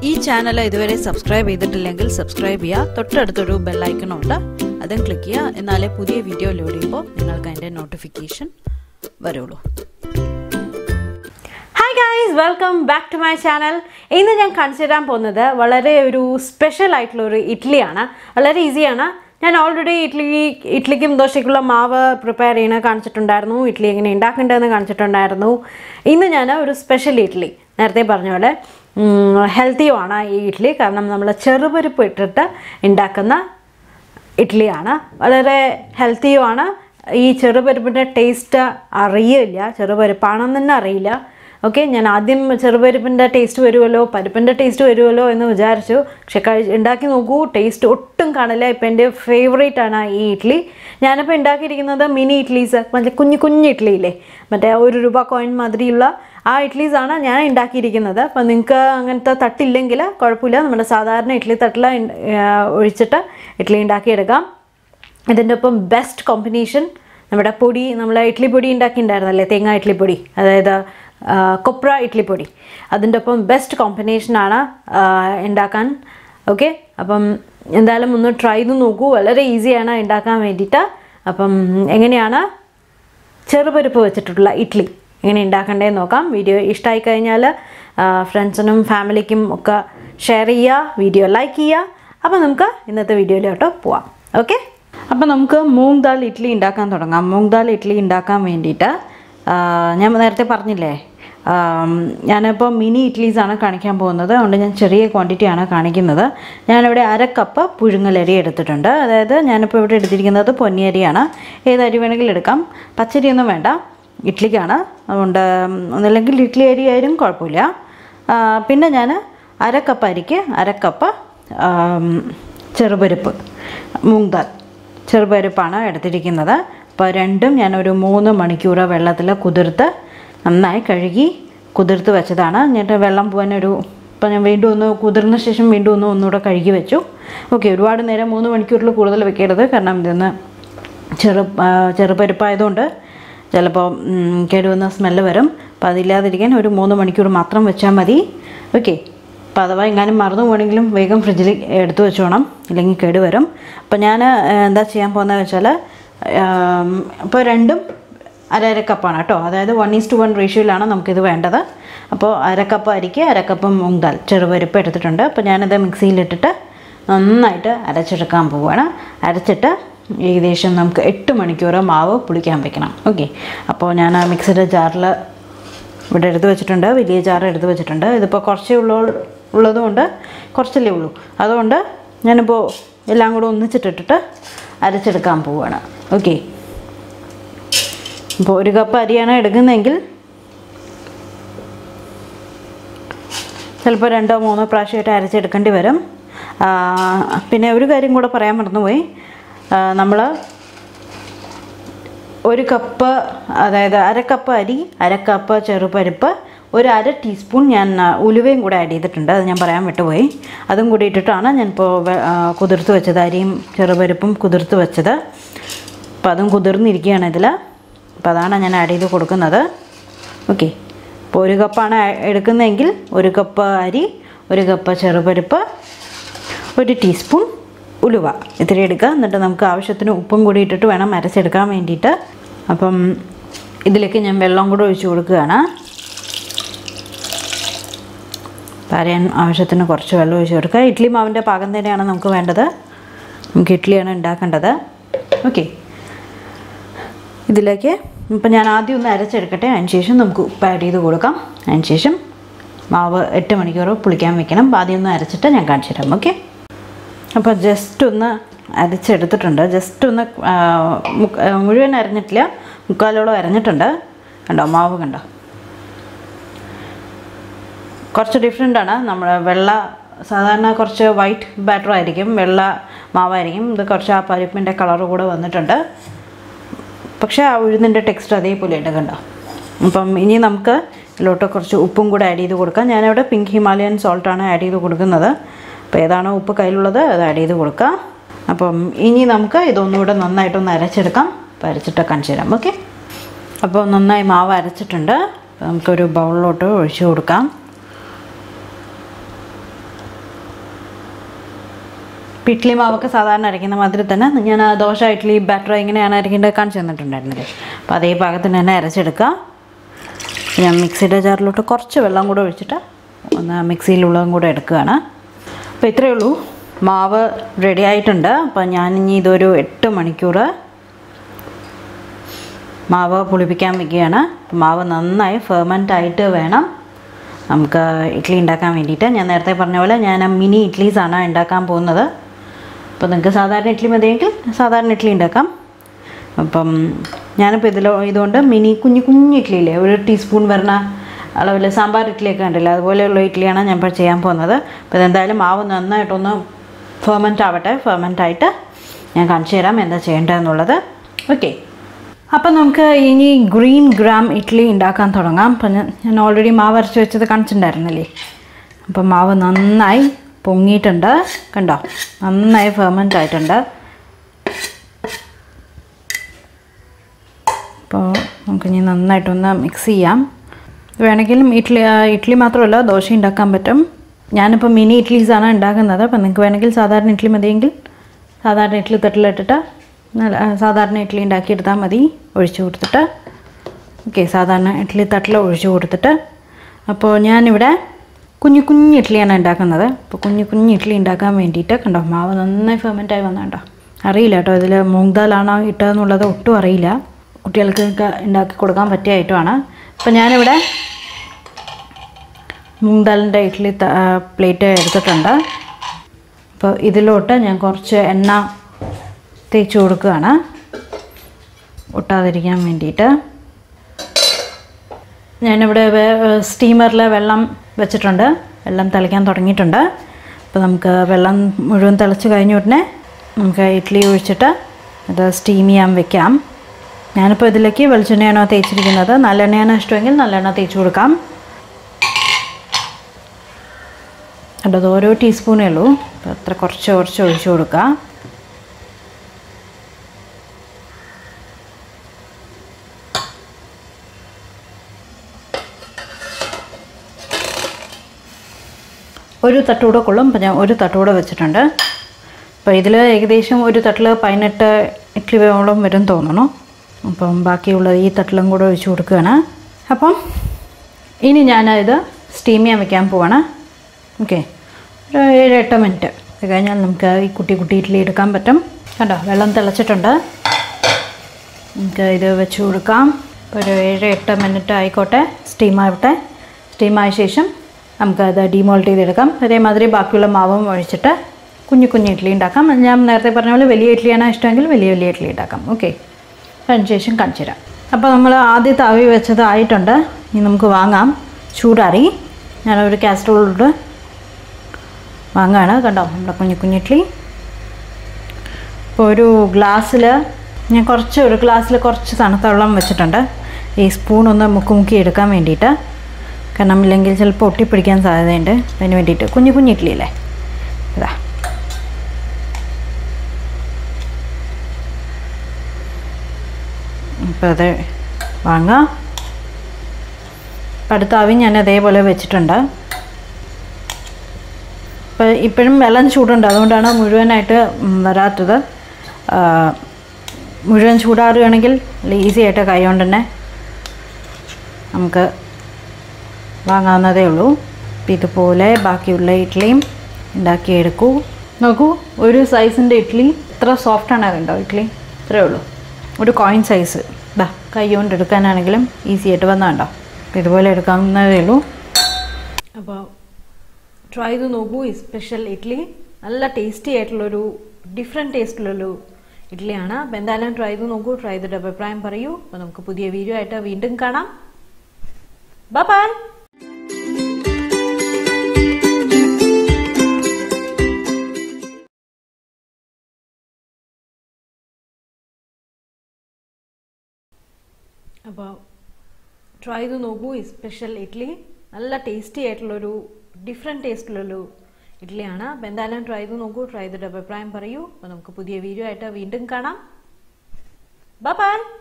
ഈ ചാനൽ ഇതുവരെ സബ്സ്ക്രൈബ് ചെയ്തിട്ടില്ലെങ്കിൽ സബ്സ്ക്രൈബ് ചെയ്യുക. തൊട്ടടുത്തൊരു ബെൽ ഐക്കൺ ഉണ്ട്, അതും ക്ലിക്ക് ചെയ്യുക. എന്നാലേ പുതിയ വീഡിയോ ലോഡ് ചെയ്യുമ്പോൾ നിങ്ങൾക്ക് അതിൻ്റെ നോട്ടിഫിക്കേഷൻ വരുള്ളൂ. Hi guys, welcome back to my channel. ഇന്ന് ഞാൻ കാണിച്ചു തരാൻ പോകുന്നത് വളരെ ഒരു സ്പെഷ്യൽ ആയിട്ടുള്ളൊരു ഇഡ്ഡലിയാണ്. വളരെ ഈസിയാണ്. ഞാൻ ഓൾറെഡി ഇഡ്ഡലിക്കും ദോശയ്ക്കുള്ള മാവ് പ്രിപ്പയർ ചെയ്യണ കാണിച്ചിട്ടുണ്ടായിരുന്നു. ഇഡ്ഡലി എങ്ങനെ ഉണ്ടാക്കേണ്ടതെന്ന് കാണിച്ചിട്ടുണ്ടായിരുന്നു. ഇന്ന് ഞാൻ ഒരു സ്പെഷ്യൽ ഇഡ്ഡലി, നേരത്തെ പറഞ്ഞ പോലെ ഹെൽത്തിയുമാണ് ഈ ഇഡ്ഡലി. കാരണം നമ്മൾ ചെറുപരിപ്പ് ഇട്ടിട്ട് ഉണ്ടാക്കുന്ന ഇഡ്ഡലിയാണ്. വളരെ ഹെൽത്തിയുമാണ്. ഈ ചെറുപരിപ്പിൻ്റെ ടേസ്റ്റ് അറിയില്ല, ചെറുപരിപ്പാണെന്ന് തന്നെ അറിയില്ല. ഓക്കെ, ഞാൻ ആദ്യം ചെറുപരിപ്പിൻ്റെ ടേസ്റ്റ് വരുമല്ലോ, പരിപ്പിൻ്റെ ടേസ്റ്റ് വരുമല്ലോ എന്ന് വിചാരിച്ചു. പക്ഷെ ഉണ്ടാക്കി നോക്കൂ, ടേസ്റ്റ് ഒട്ടും കാണില്ല. ഇപ്പം എൻ്റെ ഫേവറേറ്റ് ആണ് ഈ ഇഡ്ഡലി. ഞാനിപ്പോൾ ഉണ്ടാക്കിയിരിക്കുന്നത് മിനി ഇഡ്ഡലീസ്, മറ്റേ കുഞ്ഞു ഇഡ്ഡലിയില്ലേ, മറ്റേ ₹1 കോയിൻ മാതിരിയുള്ള ആ ഇഡ്ഡലീസാണ് ഞാൻ ഉണ്ടാക്കിയിരിക്കുന്നത്. അപ്പം നിങ്ങൾക്ക് അങ്ങനത്തെ തട്ടില്ലെങ്കിൽ കുഴപ്പമില്ല, നമ്മുടെ സാധാരണ ഇഡ്ഡലി തട്ടിൽ ഒഴിച്ചിട്ട് ഇഡ്ഡലി ഉണ്ടാക്കിയെടുക്കാം. ഇതിൻ്റെ ഒപ്പം ബെസ്റ്റ് കോമ്പിനേഷൻ നമ്മുടെ പൊടി, നമ്മൾ ഇഡ്ഡലി പൊടി ഉണ്ടാക്കിയിട്ടുണ്ടായിരുന്നല്ലേ, തേങ്ങ ഇഡ്ഡലി പൊടി, അതായത് കൊപ്ര ഇഡ്ഡലി പൊടി. അതിൻ്റെ ഒപ്പം ബെസ്റ്റ് കോമ്പിനേഷനാണ് ഉണ്ടാക്കാൻ. ഓക്കെ, അപ്പം എന്തായാലും ഒന്ന് ട്രൈ ചെയ്ത് നോക്കൂ. വളരെ ഈസിയാണ് ഉണ്ടാക്കാൻ വേണ്ടിയിട്ട്. അപ്പം എങ്ങനെയാണ് ചെറുപരിപ്പ് വെച്ചിട്ടുള്ള ഇഡ്ഡലി എങ്ങനെ ഉണ്ടാക്കേണ്ടതെന്ന് നോക്കാം. വീഡിയോ ഇഷ്ടമായി കഴിഞ്ഞാൽ ഫ്രണ്ട്സിനും ഫാമിലിക്കും ഒക്കെ ഷെയർ ചെയ്യുക, വീഡിയോ ലൈക്ക് ചെയ്യുക. അപ്പോൾ നമുക്ക് ഇന്നത്തെ വീഡിയോയിലോട്ട് പോവാം. ഓക്കെ, അപ്പോൾ നമുക്ക് മൂങ് ദാൽ ഇഡ്ഡലി ഉണ്ടാക്കാൻ തുടങ്ങാം. മൂങ് ദാൽ ഇഡ്ഡലി ഉണ്ടാക്കാൻ വേണ്ടിയിട്ട് ഞാൻ നേരത്തെ പറഞ്ഞില്ലേ, ഞാനിപ്പോൾ മിനി ഇഡ്ഡലീസാണ് കാണിക്കാൻ പോകുന്നത്. അതുകൊണ്ട് ഞാൻ ചെറിയ ക്വാണ്ടിറ്റിയാണ് കാണിക്കുന്നത്. ഞാനിവിടെ 1/2 കപ്പ് പുഴുങ്ങലരി എടുത്തിട്ടുണ്ട്. അതായത് ഞാനിപ്പോൾ ഇവിടെ എടുത്തിരിക്കുന്നത് പൊന്നിയരിയാണ്. ഏത് അരി വേണമെങ്കിലും എടുക്കാം, പച്ചരിയൊന്നും വേണ്ട, ഇഡ്ഡലിക്കാണ്. അതുകൊണ്ട് ഒന്നല്ലെങ്കിൽ ഇഡ്ഡലി അരി ആയാലും കുഴപ്പമില്ല. പിന്നെ ഞാൻ 1/2 കപ്പ് അരിക്ക് 1/2 കപ്പ് ചെറുപരിപ്പ്, മൂങ് ദാൽ ചെറുപരിപ്പാണ് എടുത്തിരിക്കുന്നത്. അപ്പോൾ രണ്ടും ഞാനൊരു 3 മണിക്കൂർ വെള്ളത്തിൽ കുതിർത്ത് നന്നായി കഴുകി കുതിർത്ത് വെച്ചതാണ്. എന്നിട്ട് വെള്ളം പോകാനൊരു, ഇപ്പം ഞാൻ വീണ്ടും ഒന്ന് കുതിർന്ന ശേഷം വീണ്ടും ഒന്നുകൂടെ കഴുകി വെച്ചു. ഓക്കെ, ഒരുപാട് നേരം 3 മണിക്കൂറിൽ കൂടുതൽ വെക്കരുത്. കാരണം ഇതൊന്ന് ചെറുപരിപ്പായതുകൊണ്ട് ചിലപ്പോൾ കേടുവന്ന സ്മെല്ല് വരും. അപ്പോൾ അതില്ലാതിരിക്കാൻ ഒരു 3 മണിക്കൂർ മാത്രം വെച്ചാൽ മതി. ഓക്കെ, അപ്പോൾ അഥവാ എങ്ങാനും മറന്നു പോകണമെങ്കിലും വേഗം ഫ്രിഡ്ജിൽ എടുത്തു വെച്ചോണം, ഇല്ലെങ്കിൽ കേടുവരും. അപ്പോൾ ഞാൻ എന്താ ചെയ്യാൻ പോകുന്നത് വെച്ചാൽ, അപ്പോൾ രണ്ടും 1/2 കപ്പാണ് കേട്ടോ. അതായത് 1:1 റേഷ്യോയിലാണ് നമുക്കിത് വേണ്ടത്. അപ്പോൾ 1/2 കപ്പ് അരിക്ക് 1/2 കപ്പ് മൂങ് ദാൽ ചെറുപരിപ്പ് എടുത്തിട്ടുണ്ട്. അപ്പോൾ ഞാനിത് മിക്സിയിലിട്ടിട്ട് നന്നായിട്ട് അരച്ചെടുക്കാൻ പോവുകയാണ്. അരച്ചിട്ട് ഏകദേശം നമുക്ക് 8 മണിക്കൂർ മാവ് പുളിക്കാൻ വെക്കണം. ഓക്കെ, അപ്പോൾ ഞാൻ മിക്സിയുടെ ജാറിൽ ഇവിടെ എടുത്ത് വെച്ചിട്ടുണ്ട്, വലിയ ജാർ എടുത്ത് വെച്ചിട്ടുണ്ട്. ഇതിപ്പോൾ കുറച്ചേ ഉള്ളതുകൊണ്ട് കുറച്ചല്ലേ ഉള്ളൂ, അതുകൊണ്ട് ഞാനിപ്പോൾ എല്ലാം കൂടെ ഒന്നിച്ചിട്ടിട്ട് അരച്ചെടുക്കാൻ പോവുകയാണ്. ഓക്കെ, ഇപ്പോൾ 1 കപ്പ് അരിയാണ് എടുക്കുന്നതെങ്കിൽ ചിലപ്പോൾ 2-3 പ്രാവശ്യമായിട്ട് അരച്ചെടുക്കേണ്ടി വരും. പിന്നെ ഒരു കാര്യം കൂടെ പറയാൻ മറന്നുപോയി, നമ്മൾ 1 കപ്പ്, അതായത് 1/2 കപ്പ് അരി, 1/2 കപ്പ് ചെറുപരിപ്പ്, 1/2 ടീസ്പൂൺ ഞാൻ ഉലുവയും കൂടെ ആഡ് ചെയ്തിട്ടുണ്ട്. അത് ഞാൻ പറയാൻ വിട്ടുപോയി. അതും കൂടി ഇട്ടിട്ടാണ് ഞാനിപ്പോൾ കുതിർത്ത് വെച്ചത്, അരിയും ചെറുപരിപ്പും കുതിർത്ത് വെച്ചത്. അപ്പോൾ അതും കുതിർന്നിരിക്കുകയാണ് ഇതിൽ. അപ്പോൾ അതാണ് ഞാൻ ആഡ് ചെയ്ത് കൊടുക്കുന്നത്. ഓക്കെ, ഇപ്പോൾ 1 കപ്പാണ് എടുക്കുന്നതെങ്കിൽ 1 കപ്പ് അരി, 1 കപ്പ് ചെറുപരിപ്പ്, 1 ടീസ്പൂൺ ഉലുവ, ഇത്തിരി എടുക്കുക. എന്നിട്ട് നമുക്ക് ആവശ്യത്തിന് ഉപ്പും കൂടി ഇട്ടിട്ട് വേണം അരച്ചെടുക്കാൻ വേണ്ടിയിട്ട്. അപ്പം ഇതിലേക്ക് ഞാൻ വെള്ളം കൂടെ ഒഴിച്ച് കൊടുക്കുകയാണ്. അരയാൻ ആവശ്യത്തിന് കുറച്ച് വെള്ളം ഒഴിച്ച് കൊടുക്കുക. ഇഡ്ഡലി മാവിൻ്റെ പാകം തന്നെയാണ് നമുക്ക് വേണ്ടത്. നമുക്ക് ഇഡ്ഡലിയാണ് ഉണ്ടാക്കേണ്ടത്. ഓക്കെ, ഇതിലേക്ക് ഇപ്പം ഞാൻ ആദ്യം ഒന്ന് അരച്ചെടുക്കട്ടെ, അതിന് ശേഷം നമുക്ക് ഉപ്പ് ആഡ് ചെയ്ത് കൊടുക്കാം. അതിന് ശേഷം മാവ് 8 മണിക്കൂർ പുളിക്കാൻ വെക്കണം. അപ്പോൾ ആദ്യം ഒന്ന് അരച്ചിട്ട് ഞാൻ കാണിച്ചു തരാം. ഓക്കെ, അപ്പോൾ ജസ്റ്റ് ഒന്ന് അരച്ചെടുത്തിട്ടുണ്ട്. ജസ്റ്റ് ഒന്ന് മുഴുവൻ അരഞ്ഞിട്ടില്ല, മുക്കാലോളം അരഞ്ഞിട്ടുണ്ട്. കണ്ടോ, മാവ് കണ്ടോ, കുറച്ച് ഡിഫറെൻ്റാണ്. നമ്മൾ സാധാരണ കുറച്ച് വൈറ്റ് ബാറ്റർ ആയിരിക്കും, വെള്ള മാവായിരിക്കും. ഇത് കുറച്ച് ആ പരിപ്പിൻ്റെ കളർ കൂടെ വന്നിട്ടുണ്ട്. പക്ഷേ ആ ഉഴുന്നിൻ്റെ ടെക്സ്റ്റ് അതേപോലെ ഉണ്ട്, കണ്ടോ. അപ്പം ഇനി നമുക്ക് ഇതിലോട്ട് കുറച്ച് ഉപ്പും കൂടെ ആഡ് ചെയ്ത് കൊടുക്കാം. ഞാനിവിടെ പിങ്ക് ഹിമാലയൻ സോൾട്ടാണ് ആഡ് ചെയ്ത് കൊടുക്കുന്നത്. അപ്പോൾ ഏതാണോ ഉപ്പ് കയ്യിലുള്ളത് അത് ആഡ് ചെയ്ത് കൊടുക്കാം. അപ്പം ഇനി നമുക്ക് ഇതൊന്നുകൂടെ നന്നായിട്ടൊന്ന് അരച്ചെടുക്കാം. അപ്പോൾ അരച്ചിട്ട് കാണിച്ചു തരാം. ഓക്കെ, അപ്പോൾ നന്നായി മാവ് അരച്ചിട്ടുണ്ട്. നമുക്കൊരു ബൗളിലോട്ട് ഒഴിച്ചു കൊടുക്കാം. ഇഡ്ഡലി മാവൊക്കെ സാധാരണ അരയ്ക്കുന്ന മാതിരി തന്നെ ഞാൻ ദോശ ഇഡ്ഡലി ബാറ്റർ എങ്ങനെയാണ് അരയ്ക്കേണ്ടത് കാണിച്ചു തന്നിട്ടുണ്ടായിരുന്നില്ലേ. അപ്പോൾ അതേ പാകത്തിന് തന്നെ അരച്ചെടുക്കുക. ഞാൻ മിക്സിയുടെ ജാറിലോട്ട് കുറച്ച് വെള്ളം കൂടെ ഒഴിച്ചിട്ട് ഒന്ന് മിക്സിയിലുള്ളതും കൂടെ എടുക്കുകയാണ്. അപ്പോൾ ഇത്രയേ ഉള്ളൂ, മാവ് റെഡി ആയിട്ടുണ്ട്. അപ്പോൾ ഞാനിനി ഇതൊരു 8 മണിക്കൂർ മാവ് പുളിപ്പിക്കാൻ വയ്ക്കുകയാണ്. മാവ് നന്നായി ഫെർമെൻ്റ് ആയിട്ട് വേണം നമുക്ക് ഇഡ്ഡലി ഉണ്ടാക്കാൻ വേണ്ടിയിട്ട്. ഞാൻ നേരത്തെ പറഞ്ഞ പോലെ ഞാൻ മിനി ഇഡ്ഡലീസാണ് ഉണ്ടാക്കാൻ പോകുന്നത്. അപ്പോൾ നിങ്ങൾക്ക് സാധാരണ ഇഡ്ഡലി മതിയെങ്കിൽ സാധാരണ ഇഡ്ഡലി ഉണ്ടാക്കാം. അപ്പം ഞാനിപ്പോൾ ഇതുകൊണ്ട് മിനി കുഞ്ഞു ഇഡ്ഡലിയില്ലേ, 1 ടീസ്പൂൺ വരുന്ന അളവിൽ സാമ്പാർ ഇഡ്ഡലിയൊക്കെ ഉണ്ടല്ലോ, അതുപോലെയുള്ള ഇഡ്ഡലിയാണ് ഞാൻ ഇപ്പോൾ ചെയ്യാൻ പോകുന്നത്. അപ്പോൾ ഇതെന്തായാലും മാവ് നന്നായിട്ടൊന്ന് ഫെർമെൻ്റ് ആവട്ടെ. ഫെർമെൻ്റ് ആയിട്ട് ഞാൻ കാണിച്ചു തരാം എന്താ ചെയ്യേണ്ടതെന്നുള്ളത്. ഓക്കെ, അപ്പം നമുക്ക് ഇനി ഗ്രീൻ ഗ്രാം ഇഡ്ഡലി ഉണ്ടാക്കാൻ തുടങ്ങാം. അപ്പം ഞാൻ ഓൾറെഡി മാവ് അരച്ച് വെച്ചത് കാണിച്ചിട്ടുണ്ടായിരുന്നില്ലേ. അപ്പം മാവ് നന്നായി പൊങ്ങിയിട്ടുണ്ട്, കണ്ടോ, നന്നായി ഫെർമെൻ്റ് ആയിട്ടുണ്ട്. അപ്പോൾ നമുക്കിനി നന്നായിട്ടൊന്ന് മിക്സ് ചെയ്യാം. വേണമെങ്കിലും ഇഡ്ഡലി മാത്രമല്ല ദോശ ഉണ്ടാക്കാൻ പറ്റും. ഞാനിപ്പോൾ മിനി ഇഡ്ഡലീസാണ് ഉണ്ടാക്കുന്നത്. അപ്പം നിങ്ങൾക്ക് വേണമെങ്കിൽ സാധാരണ ഇഡ്ഡലി മതിയെങ്കിൽ സാധാരണ ഇഡ്ഡലി തട്ടിലിട്ടിട്ട് സാധാരണ ഇഡ്ഡലി ഉണ്ടാക്കിയെടുത്താൽ മതി, ഒഴിച്ചു കൊടുത്തിട്ട്. ഓക്കെ, സാധാരണ ഇഡ്ഡലി തട്ടിൽ ഒഴിച്ചു കൊടുത്തിട്ട്. അപ്പോൾ ഞാനിവിടെ കുഞ്ഞു ഇഡ്ഡലിയാണ് ഉണ്ടാക്കുന്നത്. അപ്പോൾ കുഞ്ഞു ഇഡ്ഡലി ഉണ്ടാക്കാൻ വേണ്ടിയിട്ട് കണ്ടോ മാവ് നന്നായി ഫെർമെൻ്റായി വന്നോ. അറിയില്ല കേട്ടോ ഇതിൽ മൂങ് ദാലാണോ ഇട്ടതെന്നുള്ളത് ഒട്ടും അറിയില്ല. കുട്ടികൾക്ക് ഉണ്ടാക്കി കൊടുക്കാൻ പറ്റിയ ഐറ്റമാണ്. അപ്പോൾ ഞാനിവിടെ മൂങ് ദാലിൻ്റെ ഇഡ്ഡലി പ്ലേറ്റ് എടുത്തിട്ടുണ്ട്. അപ്പോൾ ഇതിലോട്ട് ഞാൻ കുറച്ച് എണ്ണ തേച്ച് കൊടുക്കുകയാണ് ഒട്ടാതിരിക്കാൻ വേണ്ടിയിട്ട്. ഞാനിവിടെ സ്റ്റീമറിൽ വെള്ളം വെച്ചിട്ടുണ്ട്, വെള്ളം തിളയ്ക്കാൻ തുടങ്ങിയിട്ടുണ്ട്. അപ്പോൾ നമുക്ക് വെള്ളം മുഴുവൻ തിളച്ച് കഴിഞ്ഞ ഉടനെ നമുക്ക് ഇഡ്ഡലി ഒഴിച്ചിട്ട് അത് സ്റ്റീം ചെയ്യാൻ വെക്കാം. ഞാനിപ്പോൾ ഇതിലേക്ക് വെളിച്ചെണ്ണയാണോ തേച്ചിരിക്കുന്നത്, നല്ലെണ്ണയാണ് ഇഷ്ടമെങ്കിൽ നല്ലെണ്ണ തേച്ച് കൊടുക്കാം. അത് ഓരോ ടീസ്പൂണേ ഉള്ളൂ, അപ്പോൾ അത്ര കുറച്ച് ഒഴിച്ച് കൊടുക്കുക. ഒരു തട്ടുകൂടെ കൊള്ളും. അപ്പോൾ ഞാൻ ഒരു തട്ടുകൂടെ വെച്ചിട്ടുണ്ട്. അപ്പോൾ ഇതിൽ ഏകദേശം ഒരു തട്ടിൽ 18 ഇഡ്ഡലിയോളം വരും തോന്നണു. അപ്പം ബാക്കിയുള്ള ഈ തട്ടിലും കൂടെ ഒഴിച്ച് കൊടുക്കുകയാണ്. അപ്പം ഇനി ഞാനത് സ്റ്റീം ചെയ്യാൻ വെക്കാൻ പോവാണ്. ഓക്കെ, ഒരു 7-8 മിനിറ്റ് അത് കഴിഞ്ഞാൽ നമുക്ക് ഈ കുട്ടി ഇഡ്ഡലി എടുക്കാൻ പറ്റും. കണ്ടോ വെള്ളം തിളച്ചിട്ടുണ്ട്, നമുക്ക് ഇത് വെച്ച് കൊടുക്കാം. ഒരു 7-8 മിനിറ്റ് ആയിക്കോട്ടെ, സ്റ്റീമാവട്ടെ. സ്റ്റീമായ ശേഷം നമുക്കത് ഡീമോൾട്ട് ചെയ്തെടുക്കാം. അതേമാതിരി ബാക്കിയുള്ള മാവും ഒഴിച്ചിട്ട് കുഞ്ഞു ഇഡ്ഡലി ഉണ്ടാക്കാം. ഞാൻ നേരത്തെ പറഞ്ഞ പോലെ വലിയ ഇഡ്ഡലിയാണ് ഇഷ്ടമെങ്കിൽ വലിയ ഇഡ്ഡലി ഉണ്ടാക്കാം. ഓക്കെ, അതിനുശേഷം കാണിച്ചു തരാം. അപ്പോൾ നമ്മൾ ആദ്യത്തെ ആവി വെച്ചത് ആയിട്ടുണ്ട്. ഇനി നമുക്ക് വാങ്ങാം. ചൂടാറി ഞാനൊരു കാസറോളിലോട്ട് വാങ്ങുകയാണ്. കണ്ടോ നമ്മുടെ കുഞ്ഞു ഇഡ്ഡലി. ഇപ്പോൾ ഒരു ഗ്ലാസ്സിൽ ഞാൻ ഒരു ഗ്ലാസ്സിൽ കുറച്ച് തണുത്ത വെള്ളം വെച്ചിട്ടുണ്ട്, ഈ സ്പൂൺ ഒന്ന് മുക്കി എടുക്കാൻ വേണ്ടിയിട്ട്. കാരണം ഇല്ലെങ്കിൽ ചിലപ്പോൾ ഒട്ടിപ്പിടിക്കാൻ സാധ്യതയുണ്ട്. അതിന് വേണ്ടിയിട്ട് കുഞ്ഞു ഇഡ്ഡലി അല്ലേ ഇതാ. അപ്പോൾ അത് വാങ്ങാം. അടുത്ത ആവി ഞാൻ അതേപോലെ വെച്ചിട്ടുണ്ട്. അപ്പോൾ ഇപ്പോഴും വെള്ളം ചൂടുണ്ട്, അതുകൊണ്ടാണ് മുഴുവനായിട്ട് വരാത്തത്. മുഴുവൻ ചൂടാറുകയാണെങ്കിൽ ഈസി ആയിട്ട് കൈ കൊണ്ട് തന്നെ നമുക്ക് വാങ്ങാവുന്നതേ ഉള്ളൂ. അപ്പോൾ ഇതുപോലെ ബാക്കിയുള്ള ഇഡ്ഡലിയും ഉണ്ടാക്കിയെടുക്കൂ. നോക്കൂ, ഒരു സൈസിൻ്റെ ഇഡ്ഡലി ഇത്ര സോഫ്റ്റാണ്. കണ്ടോ ഇഡ്ഡലി ഇത്രയേ ഉള്ളൂ, ഒരു കോയിൻ സൈസ്. കൈ കൊണ്ട് എടുക്കാനാണെങ്കിലും ഈസി ആയിട്ട് വന്നതുണ്ടോ. അപ്പോൾ ഇതുപോലെ എടുക്കാവുന്നതേ ഉള്ളൂ. അപ്പോൾ ട്രൈ ചെയ്ത് നോക്കൂ. ഈ സ്പെഷ്യൽ ഇഡ്ഡലി നല്ല ടേസ്റ്റി ആയിട്ടുള്ളൊരു ഡിഫറെൻറ്റ് ടേസ്റ്റിലുള്ളൊരു ഇഡ്ഡലിയാണ്. അപ്പോൾ എന്തായാലും ട്രൈ ചെയ്ത് നോക്കൂ. ട്രൈ ചെയ്തിട്ട് അഭിപ്രായം പറയൂ. അപ്പോൾ നമുക്ക് പുതിയ വീഡിയോ ആയിട്ട് വീണ്ടും കാണാം. ബൈ. അപ്പോൾ ട്രൈ ചെയ്ത് നോക്കൂ. ഈ സ്പെഷ്യൽ ഇഡ്ഡലി നല്ല ടേസ്റ്റി ആയിട്ടുള്ളൊരു ഡിഫറെൻറ്റ് ടേസ്റ്റിലുള്ളൊരു ഇഡ്ഡലിയാണ്. അപ്പോൾ എന്തായാലും ട്രൈ ചെയ്ത് നോക്കൂ. ട്രൈ ചെയ്തിട്ട് അഭിപ്രായം പറയൂ. അപ്പോൾ നമുക്ക് പുതിയ വീഡിയോ ആയിട്ട് വീണ്ടും കാണാം. ബൈ.